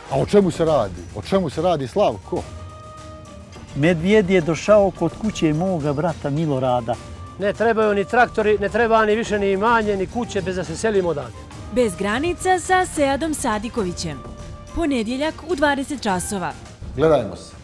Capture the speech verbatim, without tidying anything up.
A o čemu se radi? O čemu se radi, Slavko? Medvjed je došao kod kuće moga brata Milorada. Ne trebaju ni traktori, ne treba ni više ni imanje, ni kuće, bez da se selimo odavde. Bez granica sa Seadom Sadikovićem. Ponedjeljak u dvadeset časova. Gledajmo se.